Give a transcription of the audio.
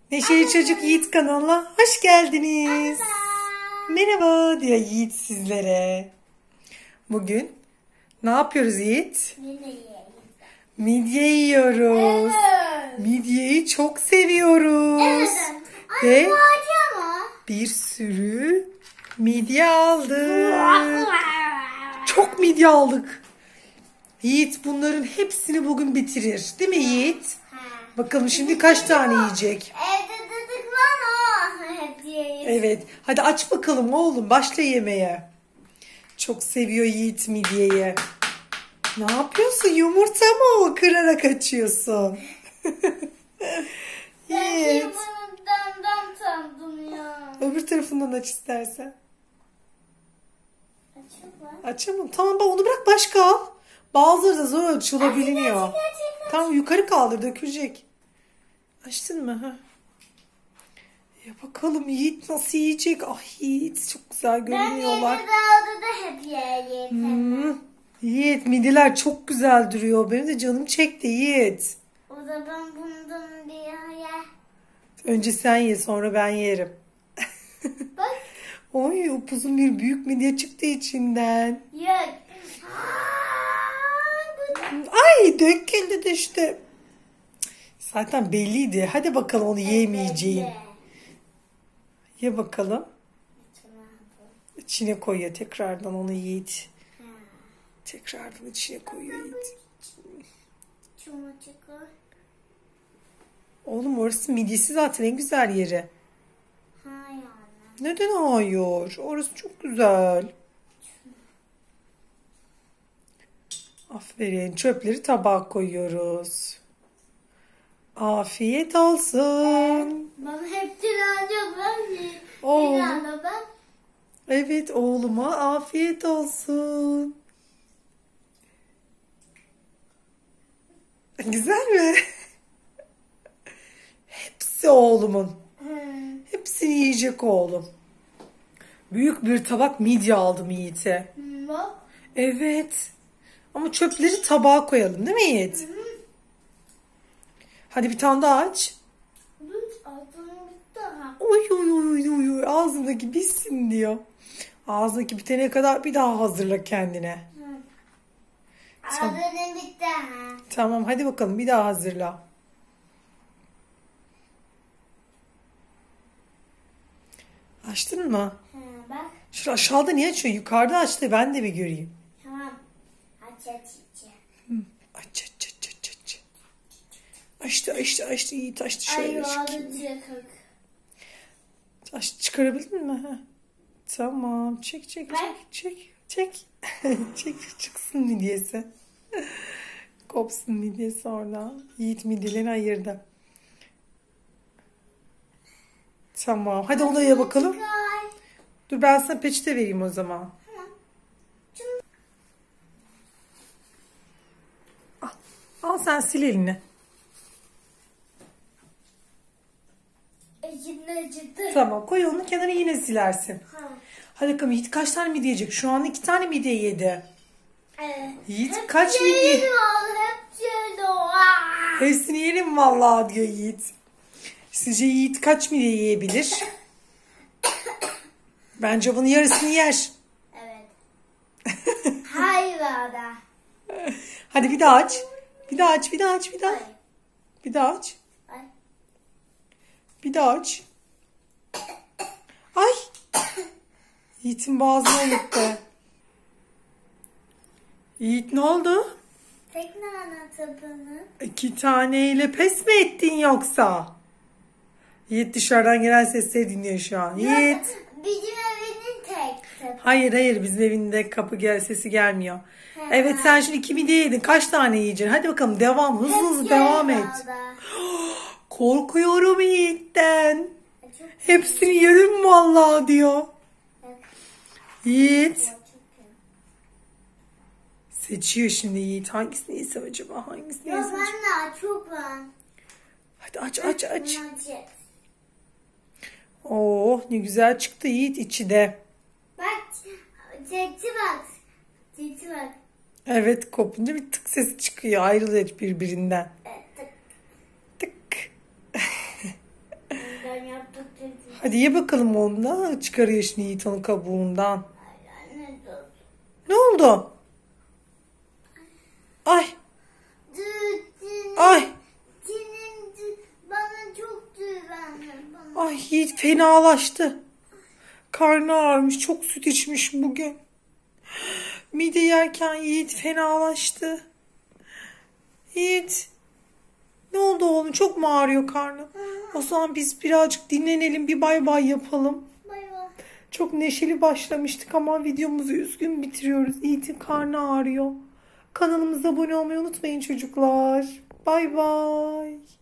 Neşeli Çocuk Yiğit kanalına hoş geldiniz. Merhaba diyor Yiğit sizlere. Bugün ne yapıyoruz Yiğit? Midye yiyoruz. Evet. Midyeyi çok seviyoruz. Evet. Ve bir sürü midye aldık. Çok midye aldık. Yiğit bunların hepsini bugün bitirir. Değil mi Yiğit? Bakalım şimdi kaç tane yiyecek? Evde dedik lan o. Hep yiyiz. Evet. Hadi aç bakalım oğlum. Başla yemeye. Çok seviyor Yiğit midyeyi. Ne yapıyorsun? Yumurta mı o? Kırarak açıyorsun. Yiğit. Bundan sandım ya. Öbür tarafından aç istersen. Açılma. Açamam. Tamam bak onu bırak başka al. Bazıları da zor açılabiliyor. Gerçekten. Tamam yukarı kaldır dökülecek. Açtın mı? Ha? Ya bakalım Yiğit nasıl yiyecek? Ah Yiğit çok güzel Ben görünüyorlar. evde dağda da hep yiyeyim. Yiğit midyeler çok güzel duruyor. Benim de canım çekti Yiğit. O zaman bundan bir yer. Önce sen ye sonra ben yerim. Bak. Oy upuzun bir büyük midye çıktı içinden. Yok. Ay döküldü düştü. Zaten belliydi. Hadi bakalım onu yemeyeceğin. Ye bakalım. İçine koyuyor tekrardan onu Yiğit. Tekrardan içine koyuyor Yiğit. Oğlum orası midyesi zaten en güzel yeri. Hayır. Neden hayır? Orası çok güzel. Aferin. Çöpleri tabağa koyuyoruz. Afiyet olsun. Bana hep tiracı ben. Oğlum. Evet oğluma afiyet olsun. Güzel mi? Hepsi oğlumun. Hepsini yiyecek oğlum. Büyük bir tabak midye aldım Yiğit'e. Evet. Ama çöpleri tabağa koyalım değil mi Yiğit? Hadi bir tane daha aç. Oy oy oy oy oy ağzındaki bitsin diyor. Ağzındaki bitene kadar bir daha hazırla kendine. Tamam. Ağzının bitti ha. Tamam hadi bakalım bir daha hazırla. Açtın mı? Bak. Şu aşağıda niye açıyor? Yukarıda açtı ben de bir göreyim. Tamam. Aç. Aç aç aç aç aç. Açtı Yiğit açtı şöyle. Aç çıkarabildin mi? Ha. Tamam çek. Çek çıksın midyesi. Kopsun midyesi oradan. Yiğit midyelerini ayırdı. Tamam hadi ona ye bakalım. Dur ben sana peçete vereyim o zaman. Al sen sil elini. Acıdı. Tamam koy onu kenara yine silersin. Hadi bakalım Yiğit kaç tane midye yiyecek? Şu an 2 tane midye yedi. Evet. Yiğit kaç midye? Hepsini yerim vallahi diyor Yiğit. Sizce Yiğit kaç midye yiyebilir? Bence bunun yarısını yer. Evet. Hayır da. Hadi bir daha aç. Bir daha aç. Bir daha aç. Ay. Bir daha aç. Ay. Yiğit'in boğazına gitti. Yiğit ne oldu? Tekrar tabanı. 2 taneyle pes mi ettin yoksa? Yiğit dışarıdan gelen sesleri dinliyor şu an. Yiğit. Bizim evinin tek tabanı. Hayır bizim evinde kapı sesi gelmiyor. Evet sen şimdi 2 midye yedin. Kaç tane yiyeceksin? Hadi bakalım devam. Hızlı devam et. Korkuyorum Yiğit'ten. Hepsini yerim vallahi diyor. Yiğit. Seçiyor şimdi Yiğit. Hangisini yesem acaba? Hangisini yesem acaba? Ben de çok ben. Hadi aç. Oh ne güzel çıktı Yiğit içi de. Bak. Çekti bak. Evet kopunca bir tık sesi çıkıyor. Ayrılıyor birbirinden. Tık. artık dedi. Hadi ye bakalım onu da. Çıkarıyor şimdi Yiğit onun kabuğundan. Anne dur. Ne oldu? Ay ay Senin bana çok güvenme bana. ay Yiğit fenalaştı. Karnı ağrımış. Çok süt içmiş bugün. Mide yerken Yiğit fenalaştı. Yiğit. Ne oldu oğlum? Çok mu ağrıyor karnı? O zaman biz birazcık dinlenelim. Bir bay bay yapalım. Bay bay. Çok neşeli başlamıştık ama videomuzu üzgün bitiriyoruz. Yiğit'in karnı ağrıyor. Kanalımıza abone olmayı unutmayın çocuklar. Bay bay.